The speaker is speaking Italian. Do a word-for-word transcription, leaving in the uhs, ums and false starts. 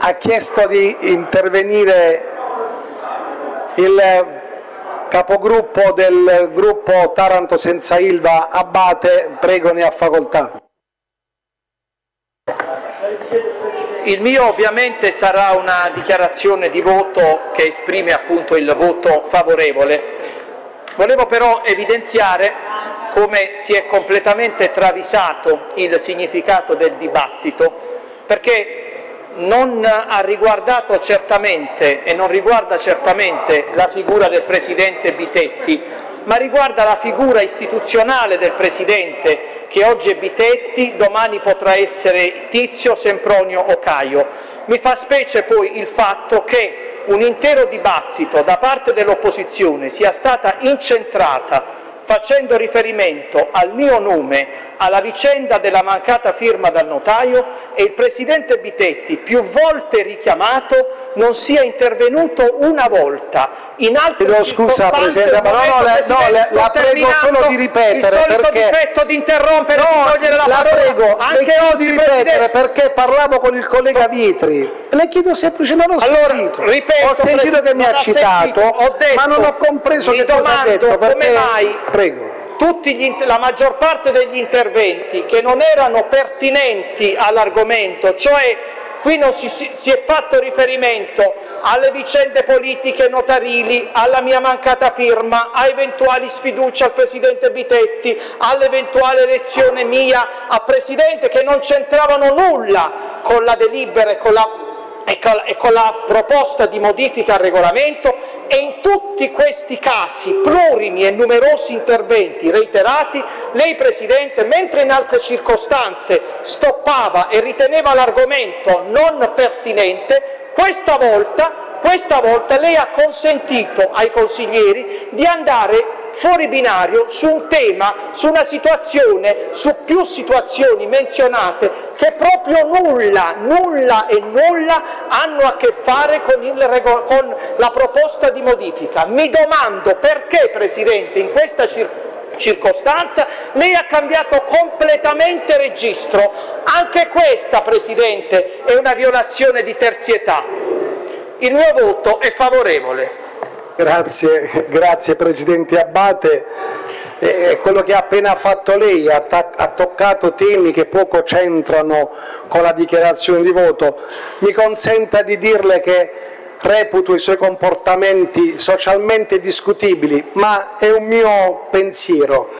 ha chiesto di intervenire il capogruppo del gruppo Taranto Senza Ilva, Abate. Prego, ne ha facoltà. Il mio ovviamente sarà una dichiarazione di voto che esprime appunto il voto favorevole. Volevo però evidenziare come si è completamente travisato il significato del dibattito, perché non ha riguardato certamente e non riguarda certamente la figura del Presidente Bitetti, ma riguarda la figura istituzionale del Presidente, che oggi è Bitetti, domani potrà essere Tizio, Sempronio o Caio. Mi fa specie poi il fatto che un intero dibattito da parte dell'opposizione sia stata incentrata facendo riferimento al mio nome, alla vicenda della mancata firma dal notaio, e il Presidente Bitetti, più volte richiamato, non sia intervenuto una volta. In altre no, scusa Presidente, ma no, no, le, no le, la prego solo di ripetere, il solito perché difetto di interrompere, no, di togliere la, la parola. prego, Anche le chiedo di ripetere, Presidente, perché parlavo con il collega Vitri, le chiedo semplicemente, non ho allora, sentito, ripeto, ho sentito che mi ha citato, sentito, ho detto, ma non ho compreso che cosa ha detto, perché, come mai prego. Tutti gli, la maggior parte degli interventi che non erano pertinenti all'argomento, cioè qui non si, si, si è fatto riferimento alle vicende politiche notarili, alla mia mancata firma, a eventuali sfiducie al Presidente Bitetti, all'eventuale elezione mia a Presidente, che non c'entravano nulla con la delibera e con la e con la proposta di modifica al regolamento, e in tutti questi casi, plurimi e numerosi interventi reiterati, lei Presidente, mentre in altre circostanze stoppava e riteneva l'argomento non pertinente, questa volta, questa volta lei ha consentito ai consiglieri di andare fuori binario su un tema, su una situazione, su più situazioni menzionate, che proprio nulla, nulla e nulla hanno a che fare con, il con la proposta di modifica. Mi domando perché, Presidente, in questa circostanza circostanza lei ha cambiato completamente registro. Anche questa, Presidente, è una violazione di terzietà. Il mio voto è favorevole. Grazie, grazie Presidente Abate. Eh, quello che ha appena fatto lei ha, ha toccato temi che poco c'entrano con la dichiarazione di voto. Mi consenta di dirle che reputo i suoi comportamenti socialmente discutibili, ma è un mio pensiero.